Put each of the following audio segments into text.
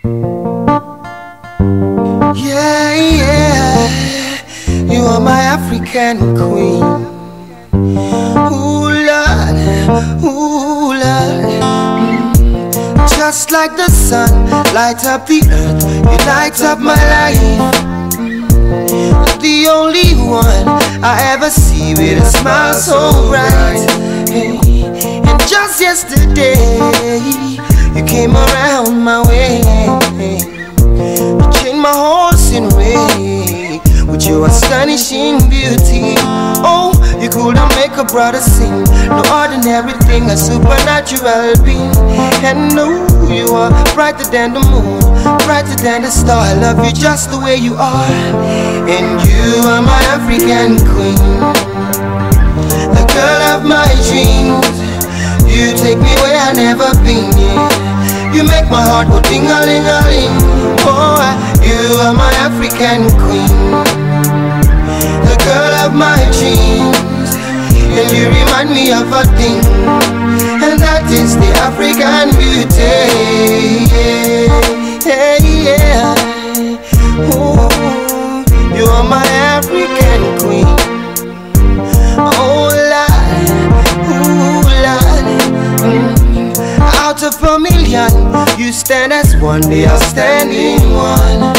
Yeah, yeah, you are my African queen. Ooh, Lord, ooh, Lord. Just like the sun, light up the earth, you light up my life. The only one I ever see with a smile so bright. Hey, and just yesterday, you came around my way. You changed my horse in a way with your astonishing beauty. Oh, you couldn't make a brother sing. No ordinary thing, a supernatural being. And no, you are brighter than the moon, brighter than the star. I love you just the way you are. And you are my African queen, the girl of my dreams. You take me where I never been, yeah. You make my heart go ding-a-ling-a-ling. Oh, you are my African queen, the girl of my dreams. And you remind me of a thing, and that is the African beauty. Yeah, yeah, yeah. Ooh, you are my African queen. Oh, Lord, ooh, Lord. Out of a million, you stand as one, the outstanding one.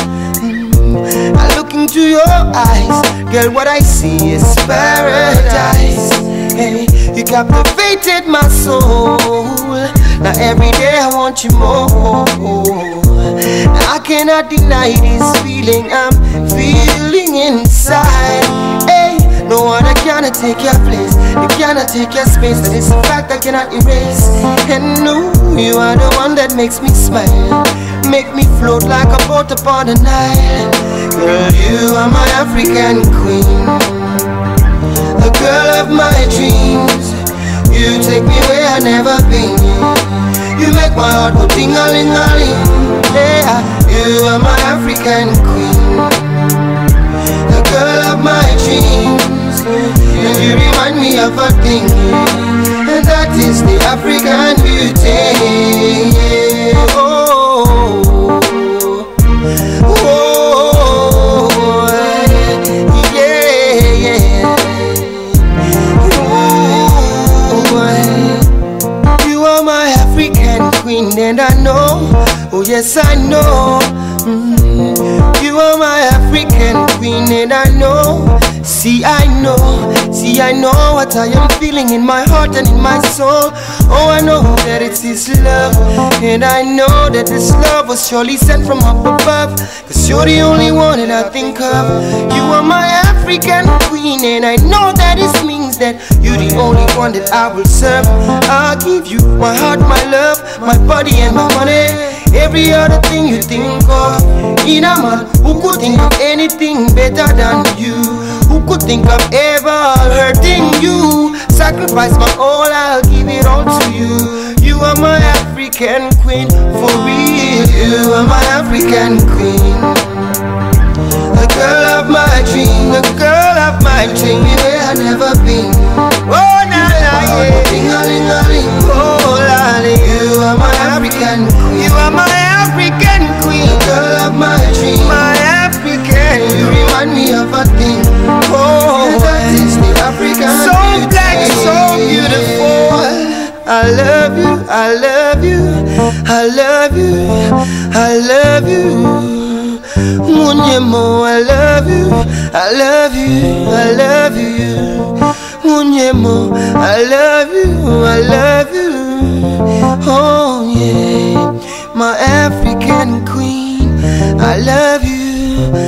I look into your eyes, girl, what I see is paradise. Hey, you captivated my soul. Now every day I want you more. Now I cannot deny this feeling I'm feeling inside. Hey, no one cannot take your place, you cannot take your space. That is a fact I cannot erase. And no, you are the one that makes me smile, make me float like a boat upon the Nile. Girl, you are my African queen, the girl of my dreams. You take me where I never been. You make my heart go ding-a-ling-a-ling. Yeah, you are my African queen, the girl of my dreams. And you remind me of a thing, and that is the African beauty. Oh, oh, yeah, yeah. Ooh, you are my African queen, and I know, oh yes I know. You are my African queen, and I know. See, I know what I am feeling in my heart and in my soul. Oh, I know that it's His love, and I know that this love was surely sent from up above. Cause you're the only one that I think of. You are my African queen, and I know that it means that you're the only one that I will serve. I'll give you my heart, my love, my body and my money. Every other thing you think of. In a man who could think of anything better than you, who could think of ever hurting you. Sacrifice my all, I'll give it all to you. You are my African queen, for real. You are my African queen, the girl of my dream, the girl of my dream. Where I never been. Oh, na na, yeah. Oh, lolly. You are my African queen. You are my African queen, the girl of my dream, my African. You remind me of a thing. Oh, that is the African so beauty. Black, so beautiful. I love you, I love you, I love you, I love you. Munyemo, I love you, I love you, I love you. Munyemo, I love you, I love you. Oh yeah, my African queen, I love you,